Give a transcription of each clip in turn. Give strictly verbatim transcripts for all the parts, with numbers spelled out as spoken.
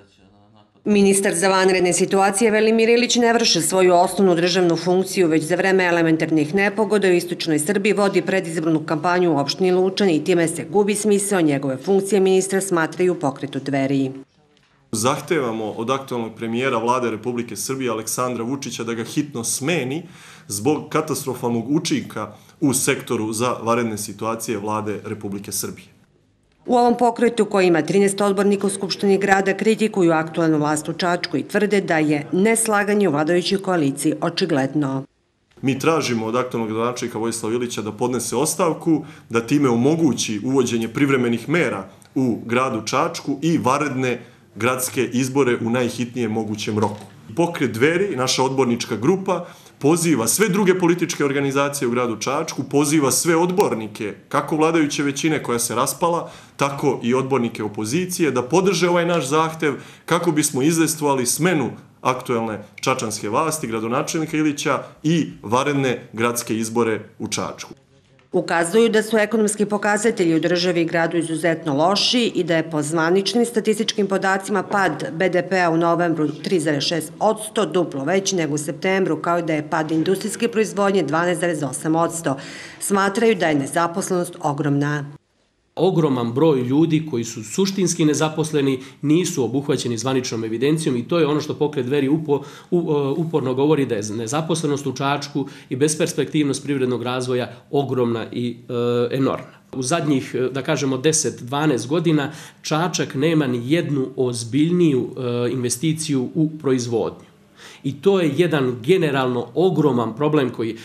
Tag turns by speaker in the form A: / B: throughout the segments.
A: Ministar za vanredne situacije Velimir Ilić ne vrši svoju osnovnu državnu funkciju, već za vreme elementarnih nepogoda u istočnoj Srbiji vodi predizbornu kampanju u opštini Lučani i time se gubi smisao njegove funkcije, ministra smatraju u Pokretu Dveri.
B: Zahtevamo od aktualnog premijera Vlade Republike Srbije Aleksandra Vučića da ga hitno smeni zbog katastrofalnog učinka u sektoru za vanredne situacije Vlade Republike Srbije.
A: U ovom pokretu, koji ima trinaest odbornika u Skupštini grada, kritikuju aktualnu vlast u Čačku i tvrde da je neslaganje u vladajućoj koaliciji očigledno.
B: Mi tražimo od aktualnog gradonačelnika Vojislava Ilića da podnese ostavku, da time omogući uvođenje privremenih mera u gradu Čačku i vanredne gradske izbore u najhitnijem mogućem roku. Pokret Dveri, naša odbornička grupa, poziva sve druge političke organizacije u gradu Čačku, poziva sve odbornike, kako vladajuće većine koja se raspala, tako i odbornike opozicije, da podrže ovaj naš zahtev kako bismo izdejstvovali smenu aktuelne čačanske vlasti, gradonačelnika Ilića i vanredne gradske izbore u Čačku.
A: Ukazuju da su ekonomski pokazatelji u državi i gradu izuzetno loši i da je po zvaničnim statističkim podacima pad be de pe a u novembru tri zarez šest posto, duplo veći nego u septembru, kao i da je pad industrijske proizvodnje dvanaest zarez osam posto. Smatraju da je nezaposlenost ogromna.
C: Ogroman broj ljudi koji su suštinski nezaposleni nisu obuhvaćeni zvaničnom evidencijom i to je ono što Pokret Dveri uporno govori, da je nezaposlenost u Čačku i besperspektivnost privrednog razvoja ogromna i enormna. U zadnjih, da kažemo, deset do dvanaest godina Čačak nema ni jednu ozbiljniju investiciju u proizvodnju. I to je jedan generalno ogroman problem koji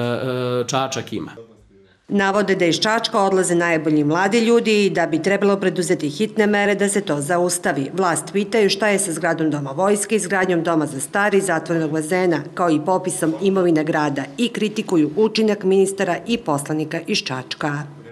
C: Čačak ima.
A: Navode da iz Čačka odlaze najbolji mladi ljudi i da bi trebalo preduzeti hitne mere da se to zaustavi. Vlast pitaju šta je sa zgradom Doma vojske, izgradnjom Doma za stari, zatvorenog bazena, kao i popisom imovine grada i kritikuju učinak ministara i poslanika iz Čačka.